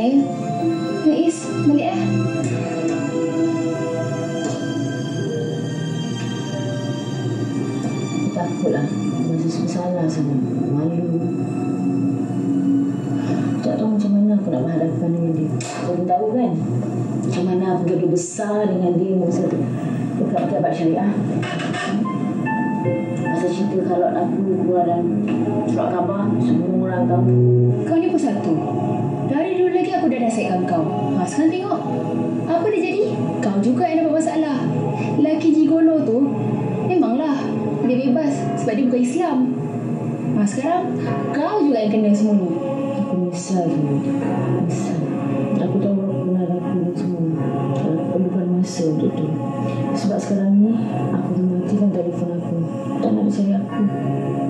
ya. Is, balik lah. Takutlah masih bersalah sangat, malu. Tak tahu macam mana aku nak berhadapan dengan dia. Kau tahu kan macam mana aku gaduh besar dengan dia masa dekat pejabat syariah. Masa cerita kalau aku keluar dalam surat khabar, semua orang tahu. Kau ni pun satu. Dari dulu lagi aku dah nasihatkan kau. Sekarang tengok. Apa dia jadi? Kau juga yang dapat masalah. Laki gigolo tu memanglah dia bebas sebab dia bukan Islam. Sekarang kau juga yang kena semua ni. Aku menyesal tu. Menyesal. Aku tahu aku pernah lakukan semua. Aku bukan masa untuk tu. Sebab sekarang ni aku matikan telefon aku. Tak nak dia cari aku.